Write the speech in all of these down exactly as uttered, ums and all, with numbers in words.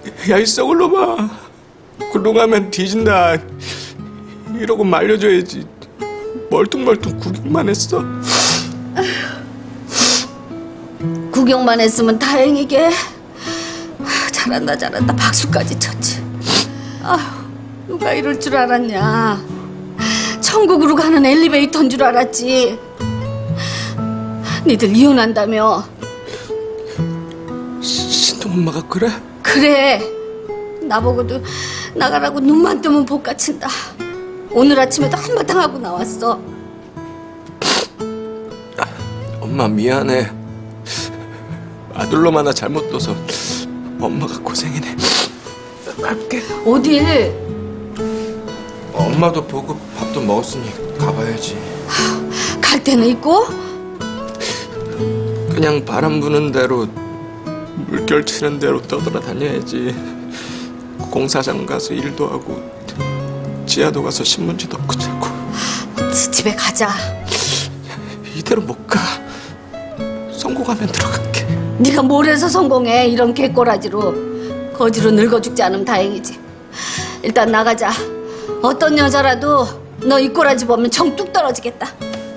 야, 이 썩을 놈아. 굴러 가면 뒤진다. 이러고 말려줘야지. 멀뚱멀뚱 구경만 했어. 구경만 했으면 다행이게. 잘한다 잘한다 박수까지 쳤지. 아휴, 누가 이럴 줄 알았냐. 천국으로 가는 엘리베이터인 줄 알았지. 니들 이혼한다며. 신동엄마가 그래? 그래. 나보고도 나가라고 눈만 뜨면 복가친다. 오늘 아침에도 한바탕 하고 나왔어. 엄마 미안해. 아들놈 하나 잘못 둬서 엄마가 고생이네. 갈게. 어딜? 엄마도 보고 밥도 먹었으니 가봐야지. 갈 때는 있고? 그냥 바람 부는 대로 물결 치는 대로 떠돌아다녀야지. 공사장 가서 일도 하고 지하도 가서 신문지 덮고 자고. 집에 가자. 이대로 못 가. 성공하면 들어갈게. 네가 뭘 해서 성공해. 이런 개꼬라지로. 거지로 늙어 죽지 않으면 다행이지. 일단 나가자. 어떤 여자라도 너 이 꼬라지 보면 정 뚝 떨어지겠다.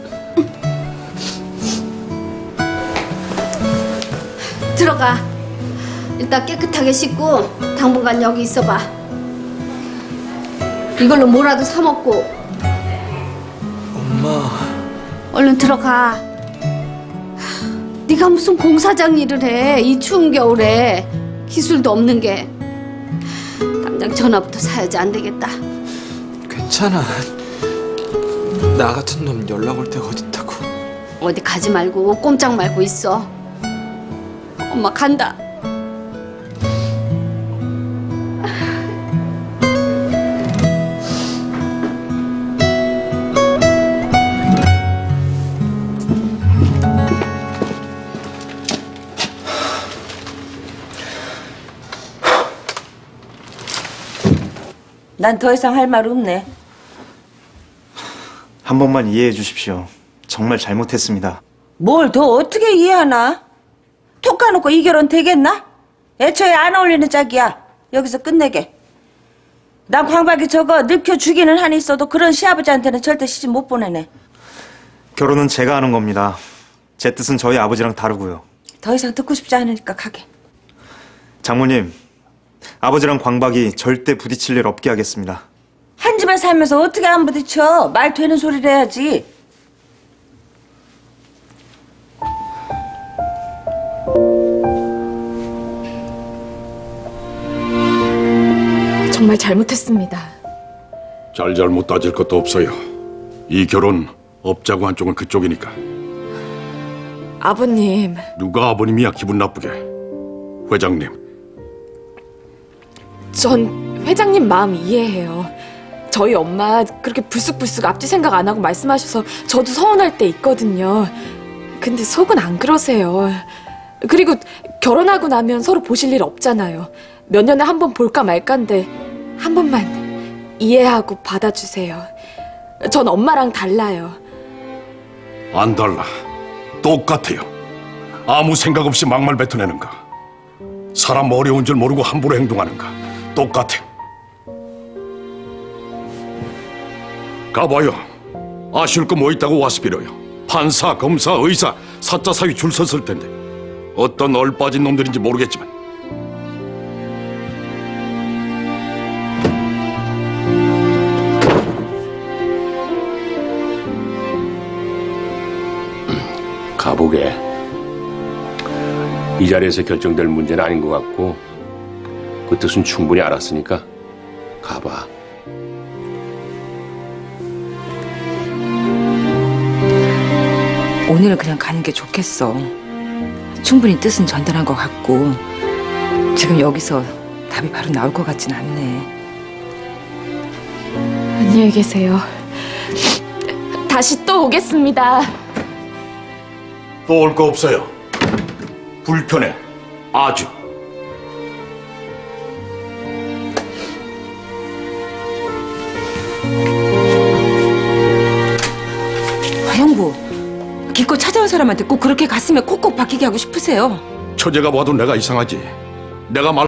들어가. 일단 깨끗하게 씻고 당분간 여기 있어봐. 이걸로 뭐라도 사 먹고. 엄마. 얼른 들어가. 네가 무슨 공사장 일을 해. 이 추운 겨울에. 기술도 없는 게. 당장 전화부터 사야지. 안 되겠다. 괜찮아. 나 같은 놈 연락 올 데가 어딨다고. 어디 가지 말고 꼼짝 말고 있어. 엄마 간다. 난 더 이상 할 말 없네. 한 번만 이해해 주십시오. 정말 잘못했습니다. 뭘 더 어떻게 이해하나? 톡 까놓고 이 결혼 되겠나? 애초에 안 어울리는 짝이야. 여기서 끝내게. 난 광박이 저거 늙혀 죽이는 한이 있어도 그런 시아버지한테는 절대 시집 못 보내네. 결혼은 제가 하는 겁니다. 제 뜻은 저희 아버지랑 다르고요. 더 이상 듣고 싶지 않으니까 가게. 장모님, 아버지랑 광박이 절대 부딪힐 일 없게 하겠습니다. 한 집에 살면서 어떻게 안 부딪혀? 말 되는 소리를 해야지. 정말 잘못했습니다. 잘잘못 따질 것도 없어요. 이 결혼 업자고 한쪽은 그쪽이니까. 아버님. 누가 아버님이야 기분 나쁘게. 회장님. 전 회장님 마음 이해해요. 저희 엄마 그렇게 불쑥불쑥 앞뒤 생각 안 하고 말씀하셔서 저도 서운할 때 있거든요. 근데 속은 안 그러세요. 그리고 결혼하고 나면 서로 보실 일 없잖아요. 몇 년에 한 번 볼까 말까인데 한 번만 이해하고 받아주세요. 전 엄마랑 달라요. 안 달라. 똑같아요. 아무 생각 없이 막말 뱉어내는가. 사람 어려운 줄 모르고 함부로 행동하는가. 똑같아. 가봐요. 아쉬울 거 뭐 있다고 와서 빌어요. 판사, 검사, 의사, 사자 사위 줄 섰을 텐데 어떤 얼빠진 놈들인지 모르겠지만 가보게. 이 자리에서 결정될 문제는 아닌 것 같고 그 뜻은 충분히 알았으니까 가봐. 오늘은 그냥 가는 게 좋겠어. 충분히 뜻은 전달한 것 같고 지금 여기서 답이 바로 나올 것 같진 않네. 안녕히 계세요. 다시 또 오겠습니다. 또 올 거 없어요. 불편해. 아주. 화영부, 기껏 찾아온 사람한테 꼭 그렇게 가슴에 콕콕 박히게 하고 싶으세요? 처제가 봐도 내가 이상하지. 내가 말